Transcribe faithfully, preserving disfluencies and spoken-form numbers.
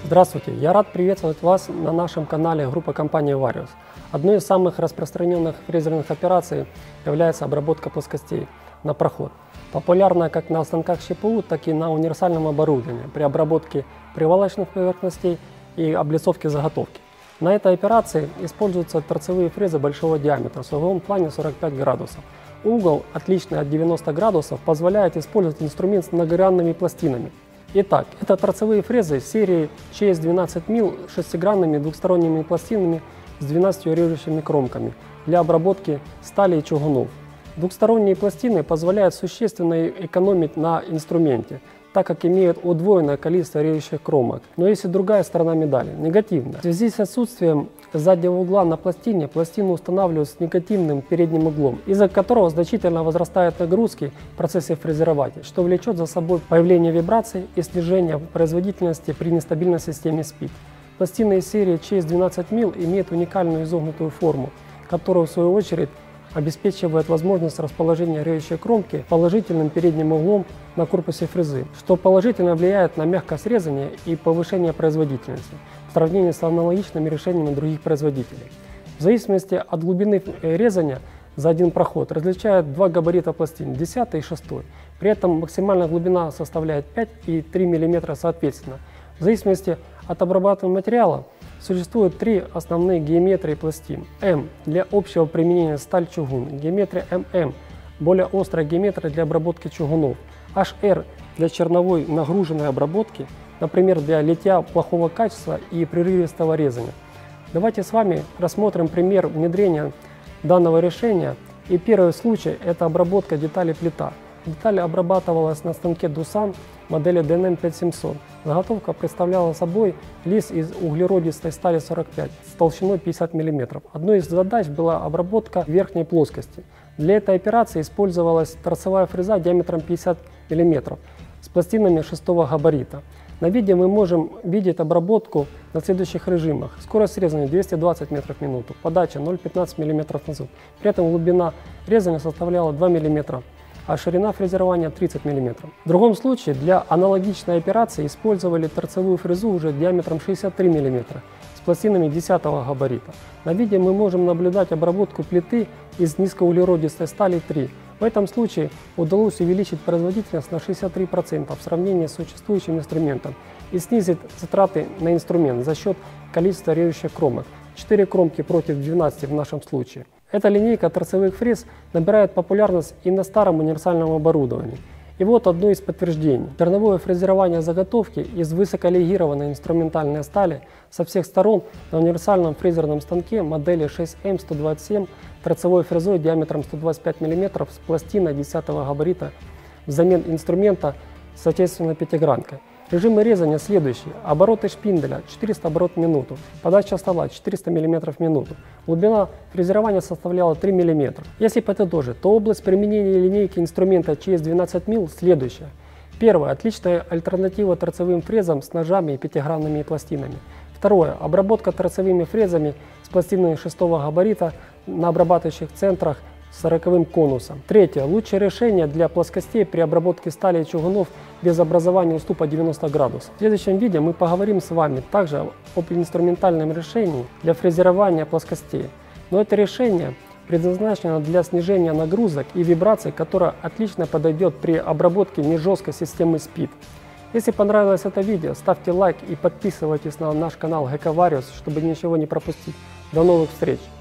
Здравствуйте, я рад приветствовать вас на нашем канале группы компании Varius. Одной из самых распространенных фрезерных операций является обработка плоскостей на проход. Популярная как на станках ЩПУ, так и на универсальном оборудовании при обработке привалочных поверхностей и облицовке заготовки. На этой операции используются торцевые фрезы большого диаметра с углом в плане сорок пять градусов. Угол, отличный от девяноста градусов, позволяет использовать инструмент с многогранными пластинами. Итак, это торцевые фрезы серии че эс двенадцать мил с шестигранными двухсторонними пластинами с двенадцатью режущими кромками для обработки стали и чугунов. Двухсторонние пластины позволяют существенно экономить на инструменте, так как имеют удвоенное количество режущих кромок. Но есть и другая сторона медали – негативная. В связи с отсутствием заднего угла на пластине, пластину устанавливают с негативным передним углом, из-за которого значительно возрастают нагрузки в процессе фрезерования, что влечет за собой появление вибраций и снижение производительности при нестабильной системе спид. Пластины из серии че эс двенадцать мил имеют уникальную изогнутую форму, которая в свою очередь обеспечивает возможность расположения режущей кромки положительным передним углом на корпусе фрезы, что положительно влияет на мягкое срезание и повышение производительности в сравнении с аналогичными решениями других производителей. В зависимости от глубины резания за один проход различают два габарита пластин – десятый и шестой. При этом максимальная глубина составляет пять и три миллиметра соответственно. В зависимости от обрабатываемого материала существует три основные геометрии пластин. М – для общего применения сталь-чугун, геометрия эм эм – более острая геометрия для обработки чугунов, эйч эр – для черновой нагруженной обработки, например, для литья плохого качества и прерывистого резания. Давайте с вами рассмотрим пример внедрения данного решения. И первый случай – это обработка детали плита. Деталь обрабатывалась на станке Дусан модели дэ эн эм пять семьсот. Заготовка представляла собой лист из углеродистой стали сорок пять с толщиной пятьдесят миллиметров. Одной из задач была обработка верхней плоскости. Для этой операции использовалась торцевая фреза диаметром пятьдесят миллиметров с пластинами шестого габарита. На видео мы можем видеть обработку на следующих режимах. Скорость резания двести двадцать метров в минуту, подача ноль целых пятнадцать сотых миллиметра на зуб. При этом глубина резания составляла два миллиметра, а ширина фрезерования тридцать миллиметров. В другом случае для аналогичной операции использовали торцевую фрезу уже диаметром шестьдесят три миллиметра с пластинами десятого габарита. На видео мы можем наблюдать обработку плиты из низкоуглеродистой стали три. В этом случае удалось увеличить производительность на шестьдесят три процента в сравнении с существующим инструментом и снизить затраты на инструмент за счет количества режущих кромок. четыре кромки против двенадцати в нашем случае. Эта линейка торцевых фрез набирает популярность и на старом универсальном оборудовании. И вот одно из подтверждений. Черновое фрезерование заготовки из высоколегированной инструментальной стали со всех сторон на универсальном фрезерном станке модели шесть эм сто двадцать семь торцевой фрезой диаметром сто двадцать пять миллиметров с пластиной десятого габарита взамен инструмента, соответственно, пятигранкой. Режимы резания следующие. Обороты шпинделя четыреста оборотов в минуту, подача стола четыреста миллиметров в минуту. Глубина фрезерования составляла три миллиметра. Если подытожить, то область применения линейки инструмента че эс двенадцать мил следующая. Первое. Отличная альтернатива торцевым фрезам с ножами и пятигранными пластинами. Второе. Обработка торцевыми фрезами с пластинами шестого габарита на обрабатывающих центрах с сороковым конусом. Третье. Лучшее решение для плоскостей при обработке стали и чугунов без образования уступа девяноста градусов. В следующем видео мы поговорим с вами также об инструментальном решении для фрезерования плоскостей. Но это решение предназначено для снижения нагрузок и вибраций, которое отлично подойдет при обработке нежесткой системы спид. Если понравилось это видео, ставьте лайк и подписывайтесь на наш канал гэ ка Varius, чтобы ничего не пропустить. До новых встреч!